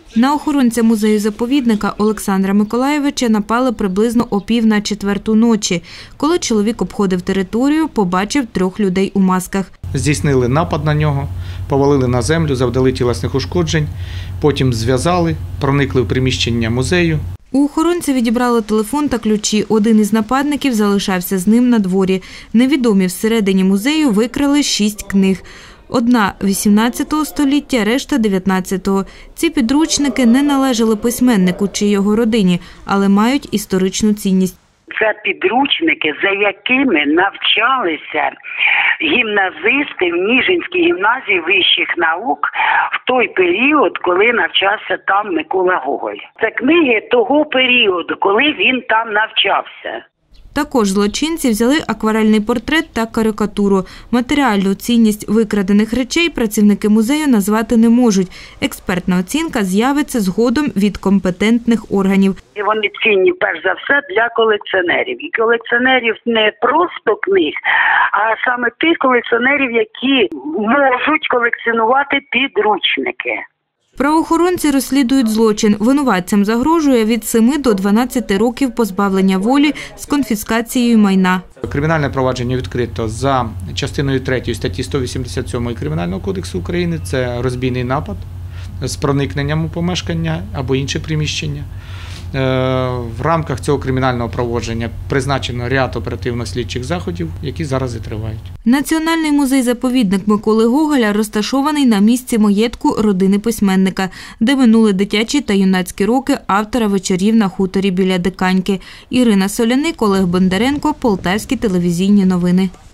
На охоронця музею-заповідника Олександра Миколайовича напали приблизно о 3:45 ночі. Коли чоловік обходив територію, побачив 3 людей у масках. Здійснили напад на нього, повалили на землю, завдали тілесних ушкоджень, потім зв'язали, проникли в приміщення музею. У охоронця відібрали телефон та ключі. Один із нападників залишався з ним на дворі. Невідомі всередині музею викрали 6 книг. Одна 18 століття, решта 19-го. Ці підручники не належали письменнику чи його родині, але мають історичну цінність. Це підручники, за якими навчалися гімназисти в Ніжинській гімназії вищих наук в той період, коли навчався там Микола Гоголь. Це книги того періоду, коли він там навчався. Також злочинці взяли акварельний портрет та карикатуру. Матеріальну цінність викрадених речей працівники музею назвати не можуть. Експертна оцінка з'явиться згодом від компетентних органів. І вони цінні, перш за все, для колекціонерів. І колекціонерів не просто книг, а саме тих колекціонерів, які можуть колекціонувати підручники. Правоохоронці розслідують злочин. Винуватцям загрожує від 7 до 12 років позбавлення волі з конфіскацією майна. Кримінальне провадження відкрито за частиною 3 статті 187 Кримінального кодексу України. Це розбійний напад з проникненням у помешкання або інше приміщення. В рамках цього кримінального провадження призначено ряд оперативно-слідчих заходів, які зараз і тривають. Національний музей-заповідник Миколи Гоголя розташований на місці маєтку родини письменника, де минули дитячі та юнацькі роки автора «Вечорів на хуторі біля Диканьки». Ірина Соляник, Олег Бондаренко, Полтавські телевізійні новини.